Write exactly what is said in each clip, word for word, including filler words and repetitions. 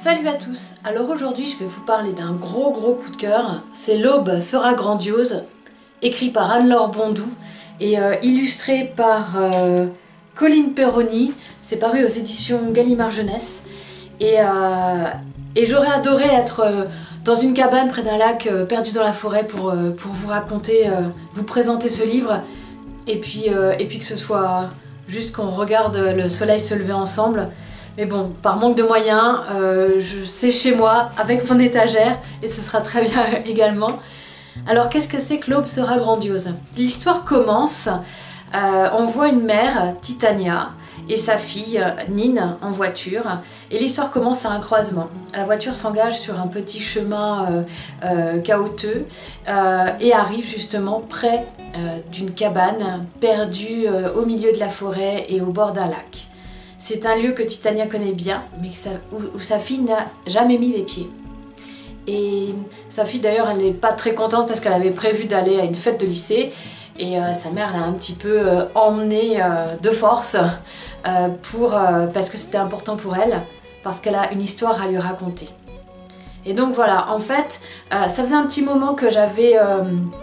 Salut à tous. Alors aujourd'hui je vais vous parler d'un gros gros coup de cœur. C'est L'aube sera grandiose, écrit par Anne-Laure Bondou et euh, illustré par euh, Colline Perroni. C'est paru aux éditions Gallimard Jeunesse. Et, euh, et j'aurais adoré être euh, dans une cabane près d'un lac euh, perdu dans la forêt pour, euh, pour vous raconter, euh, vous présenter ce livre. Et puis, euh, et puis que ce soit juste qu'on regarde le soleil se lever ensemble. Mais bon, par manque de moyens, euh, je c'est chez moi, avec mon étagère, et ce sera très bien également. Alors qu'est-ce que c'est que L'aube sera grandiose? L'histoire commence, euh, on voit une mère, Titania, et sa fille, Nine, en voiture. Et l'histoire commence à un croisement. La voiture s'engage sur un petit chemin euh, euh, chaotique euh, et arrive justement près euh, d'une cabane perdue euh, au milieu de la forêt et au bord d'un lac. C'est un lieu que Titania connaît bien, mais que sa, où, où sa fille n'a jamais mis les pieds. Et sa fille d'ailleurs, elle n'est pas très contente parce qu'elle avait prévu d'aller à une fête de lycée. Et euh, sa mère l'a un petit peu euh, emmenée euh, de force euh, pour, euh, parce que c'était important pour elle, parce qu'elle a une histoire à lui raconter. Et donc voilà, en fait, euh, ça faisait un petit moment que j'avais... Euh,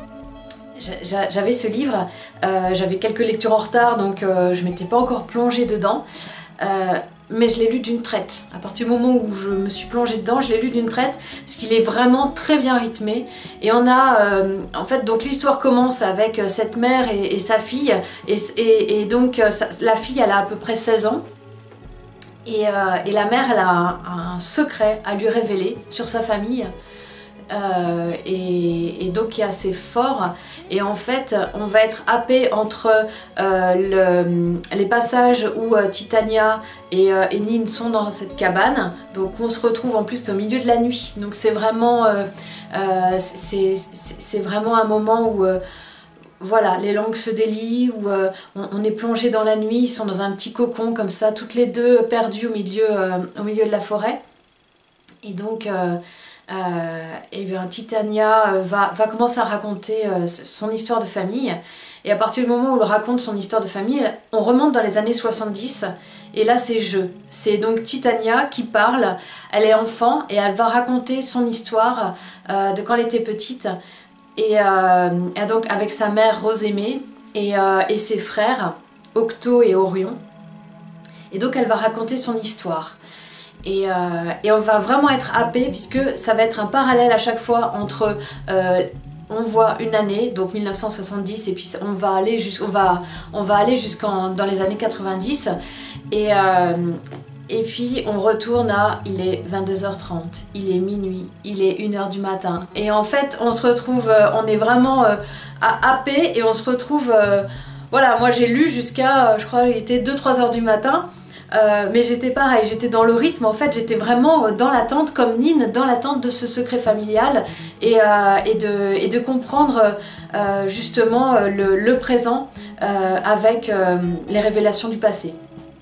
J'avais ce livre, euh, j'avais quelques lectures en retard, donc euh, je m'étais pas encore plongée dedans, euh, mais je l'ai lu d'une traite. À partir du moment où je me suis plongée dedans, je l'ai lu d'une traite, parce qu'il est vraiment très bien rythmé. Et on a, euh, en fait, donc l'histoire commence avec cette mère et, et sa fille, et, et, et donc ça, la fille, elle a à peu près seize ans, et, euh, et la mère, elle a un, un secret à lui révéler sur sa famille. Euh, et, et donc qui est assez fort, et en fait on va être happé entre euh, le, les passages où euh, Titania et, euh, et Nine sont dans cette cabane, donc on se retrouve en plus au milieu de la nuit, donc c'est vraiment euh, euh, c'est vraiment un moment où euh, voilà, les langues se délient, où euh, on, on est plongé dans la nuit, ils sont dans un petit cocon comme ça, toutes les deux perdues au milieu, euh, au milieu de la forêt. Et donc euh, Euh, et bien Titania va, va commencer à raconter euh, son histoire de famille, et à partir du moment où elle raconte son histoire de famille, on remonte dans les années soixante-dix, et là c'est je. C'est donc Titania qui parle, elle est enfant et elle va raconter son histoire euh, de quand elle était petite, et, euh, et donc avec sa mère Rosémée et, euh, et ses frères Octo et Orion, et donc elle va raconter son histoire. Et, euh, et on va vraiment être happé, puisque ça va être un parallèle à chaque fois entre, euh, on voit une année, donc mille neuf cent soixante-dix, et puis on va aller jusqu'on va, on va aller jusqu'en dans les années quatre-vingt-dix, et, euh, et puis on retourne à, il est vingt-deux heures trente, il est minuit, il est une heure du matin, et en fait on se retrouve, on est vraiment euh, happé, et on se retrouve, euh, voilà, moi j'ai lu jusqu'à, je crois il était deux trois heures du matin. Euh, mais j'étais pareil, j'étais dans le rythme, en fait j'étais vraiment dans l'attente, comme Nine, dans l'attente de ce secret familial, et, euh, et, de, et de comprendre euh, justement le, le présent euh, avec euh, les révélations du passé.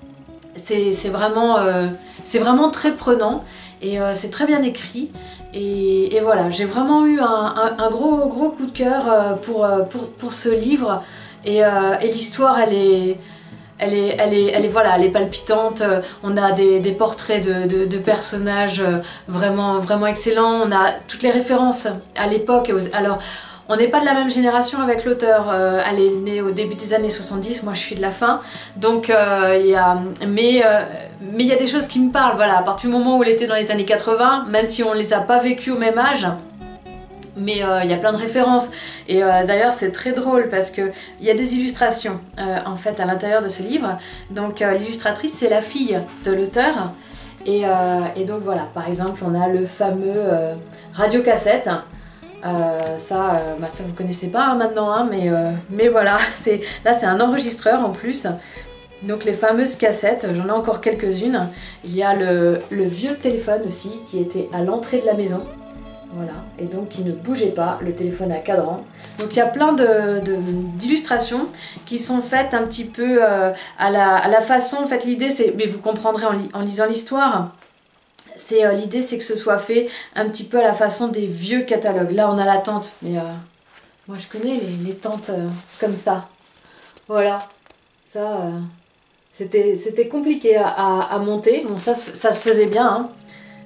C'est vraiment, euh, c'est vraiment très prenant, et euh, c'est très bien écrit, et, et voilà, j'ai vraiment eu un, un, un gros, gros coup de cœur pour, pour, pour ce livre, et, euh, et l'histoire elle est... Elle est, elle, est, elle, est, voilà, elle est palpitante, on a des, des portraits de, de, de personnages vraiment, vraiment excellents, on a toutes les références à l'époque. Alors, on n'est pas de la même génération avec l'auteur, elle est née au début des années soixante-dix, moi je suis de la fin, donc euh, y a, mais euh, mais il y a des choses qui me parlent, voilà, à partir du moment où elle était dans les années quatre-vingts, même si on ne les a pas vécues au même âge. Mais il euh, y a plein de références, et euh, d'ailleurs c'est très drôle parce qu'il y a des illustrations euh, en fait à l'intérieur de ce livre. Donc euh, l'illustratrice c'est la fille de l'auteur, et, euh, et donc voilà, par exemple on a le fameux euh, radiocassette, euh, ça, euh, bah, ça vous connaissez pas hein, maintenant, hein, mais, euh, mais voilà, là c'est un enregistreur en plus. Donc les fameuses cassettes, j'en ai encore quelques-unes. Il y a le, le vieux téléphone aussi qui était à l'entrée de la maison. Voilà, et donc qui ne bougeait pas, le téléphone à cadran. Donc il y a plein d'illustrations qui sont faites un petit peu euh, à, la, à la façon, en fait l'idée c'est, mais vous comprendrez en, li, en lisant l'histoire, c'est euh, l'idée c'est que ce soit fait un petit peu à la façon des vieux catalogues. Là on a la tente, mais euh, moi je connais les, les tentes euh, comme ça. Voilà, ça euh, c'était compliqué à, à, à monter, bon ça, ça se faisait bien, hein.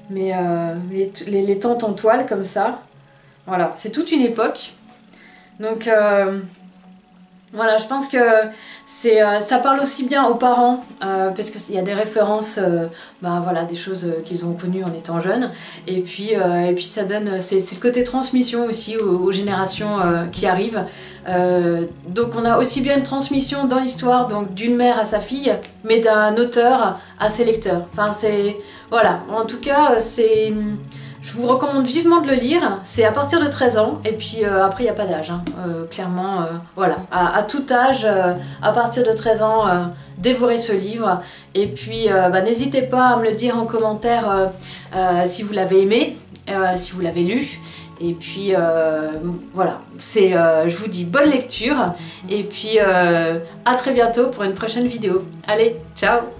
mais euh, les, les, les tentes en toile comme ça. Voilà, c'est toute une époque. Donc euh, voilà, je pense que c'est, euh, ça parle aussi bien aux parents, euh, parce qu'il y a des références, euh, bah, voilà, des choses euh, qu'ils ont connues en étant jeunes. Et puis, euh, et puis ça donne, c'est le côté transmission aussi aux, aux générations euh, qui arrivent. Euh, donc on a aussi bien une transmission dans l'histoire, donc d'une mère à sa fille, mais d'un auteur à ses lecteurs. Enfin, c'est... Voilà, en tout cas, c'est... Je vous recommande vivement de le lire, c'est à partir de treize ans, et puis euh, après il n'y a pas d'âge, hein. euh, clairement, euh, voilà, à, à tout âge, euh, à partir de treize ans, euh, dévorez ce livre, et puis euh, bah, n'hésitez pas à me le dire en commentaire euh, euh, si vous l'avez aimé, euh, si vous l'avez lu, et puis euh, voilà, c'est, euh, je vous dis bonne lecture, et puis euh, à très bientôt pour une prochaine vidéo. Allez, ciao!